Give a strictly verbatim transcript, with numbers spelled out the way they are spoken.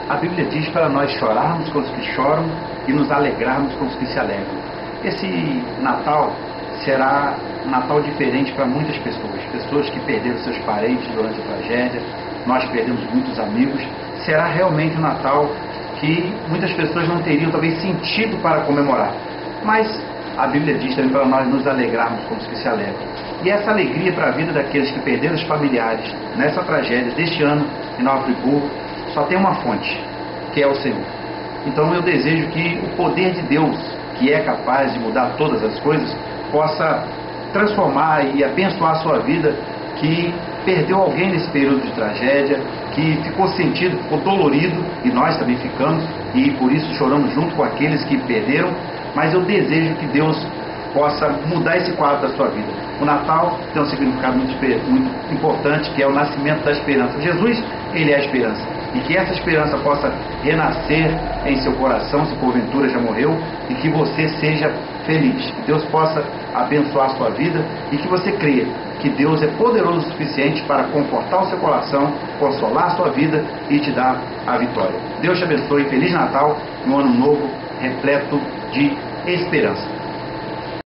A Bíblia diz para nós chorarmos com os que choram e nos alegrarmos com os que se alegram. Esse Natal será um Natal diferente para muitas pessoas, pessoas que perderam seus parentes durante a tragédia, nós perdemos muitos amigos. Será realmente um Natal que muitas pessoas não teriam talvez sentido para comemorar, mas a Bíblia diz também para nós nos alegrarmos com os que se alegram. E essa alegria para a vida daqueles que perderam os familiares nessa tragédia deste ano em Nova Friburgo só tem uma fonte, que é o Senhor. Então eu desejo que o poder de Deus, que é capaz de mudar todas as coisas, possa transformar e abençoar a sua vida, que perdeu alguém nesse período de tragédia, que ficou sentido, ficou dolorido, e nós também ficamos, e por isso choramos junto com aqueles que perderam, mas eu desejo que Deus possa mudar esse quadro da sua vida. O Natal tem um significado muito, muito importante, que é o nascimento da esperança. Jesus, ele é a esperança. E que essa esperança possa renascer em seu coração, se porventura já morreu, e que você seja feliz. Que Deus possa abençoar a sua vida e que você creia que Deus é poderoso o suficiente para confortar o seu coração, consolar a sua vida e te dar a vitória. Deus te abençoe. Feliz Natal e um ano novo repleto de esperança.